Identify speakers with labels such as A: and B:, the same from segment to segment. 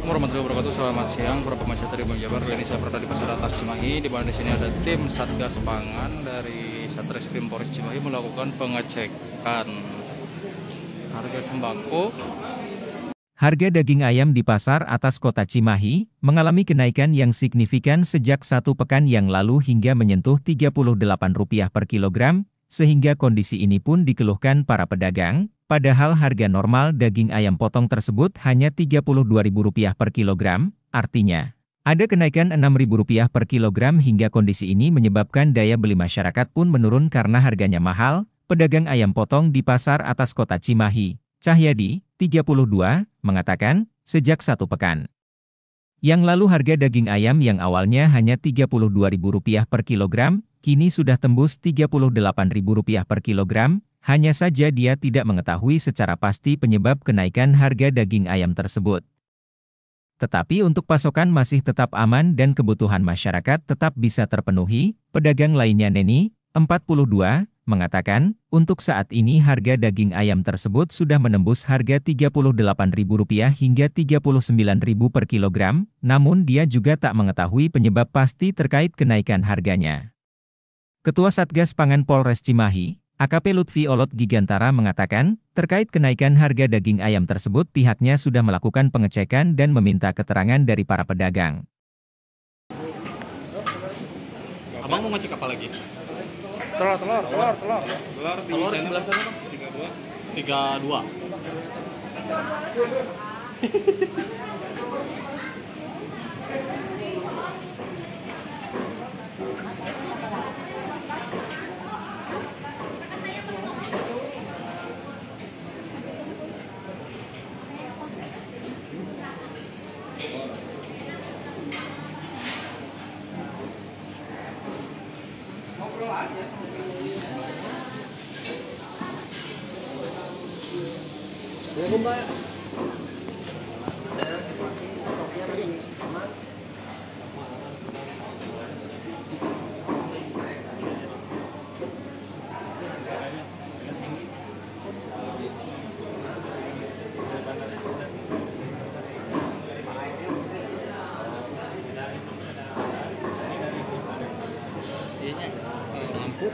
A: Assalamualaikum warahmatullahi wabarakatuh. Selamat siang para pemirsa Tribun Jabar. Kali ini saya berada di Pasar Atas Cimahi, di mana di sini ada tim Satgas Pangan dari Satreskrim Polres Cimahi melakukan pengecekan harga sembako.
B: Harga daging ayam di Pasar Atas Kota Cimahi mengalami kenaikan yang signifikan sejak 1 pekan yang lalu hingga menyentuh Rp38 per kilogram, sehingga kondisi ini pun dikeluhkan para pedagang. Padahal harga normal daging ayam potong tersebut hanya Rp32.000 per kilogram, artinya ada kenaikan Rp6.000 per kilogram hingga kondisi ini menyebabkan daya beli masyarakat pun menurun karena harganya mahal. Pedagang ayam potong di Pasar Atas Kota Cimahi, Cahyadi, 32, mengatakan, sejak 1 pekan yang lalu harga daging ayam yang awalnya hanya Rp32.000 per kilogram, kini sudah tembus Rp38.000 per kilogram. Hanya saja dia tidak mengetahui secara pasti penyebab kenaikan harga daging ayam tersebut. Tetapi untuk pasokan masih tetap aman dan kebutuhan masyarakat tetap bisa terpenuhi. Pedagang lainnya Neni, 42, mengatakan, untuk saat ini harga daging ayam tersebut sudah menembus harga Rp38.000 hingga Rp39.000 per kilogram, namun dia juga tak mengetahui penyebab pasti terkait kenaikan harganya. Ketua Satgas Pangan Polres Cimahi, AKP Lutfi Olot Gigantara mengatakan, terkait kenaikan harga daging ayam tersebut pihaknya sudah melakukan pengecekan dan meminta keterangan dari para pedagang.
A: Abang mau ngecek apa lagi?
C: Telur
A: Telur di sebelah sana, Bang. 32. Lampu.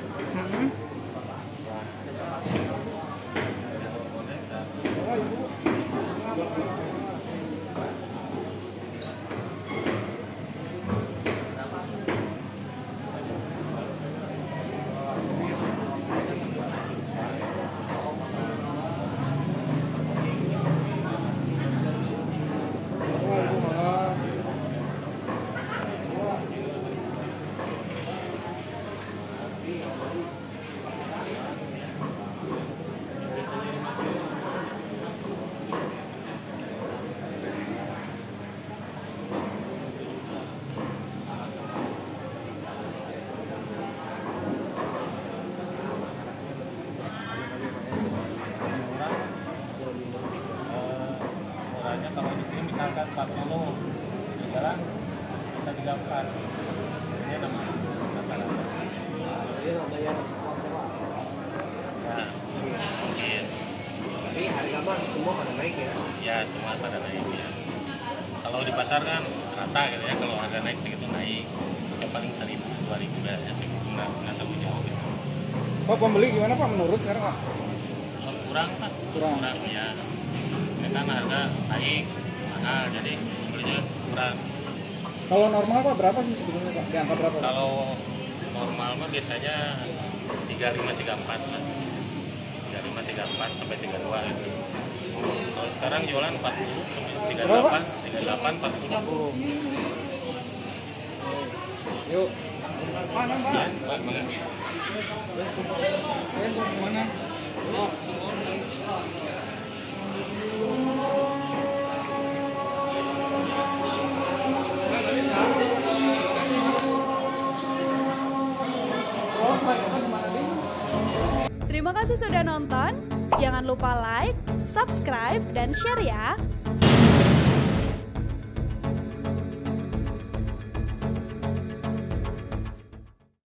C: Kalau di sini misalkan 40, di jalan bisa 34. Ini namanya rata-rata.
D: Jadi namanya sewa.
C: Ya, mungkin.
D: Tapi harga mah semua pada naik ya?
C: Ya, semua pada naik ya. Kalau di pasar kan rata gitu ya, kalau harga naik segitu naik. Ya paling 1.000, 2.000 ya, segitu nggak terlalu jauh gitu.
E: Pak, pembeli gimana Pak menurut sekarang Pak?
C: Kurang Pak, kurang ya. Ini kan harga naik, mahal, jadi pembelinya kurang.
E: Kalau normal Pak berapa sih sebetulnya Pak? Di angka berapa?
C: Kalau normal mah biasanya 35-34 lah. 35-34 sampai 32 gitu. Kalau sekarang jualan 40 sampai 38, 40.
E: Yuk. Mana Pak?
C: Ya, Pak, makasih.
E: Besok mana? Oh,
F: Terima kasih sudah nonton. Jangan lupa like, subscribe, dan share ya.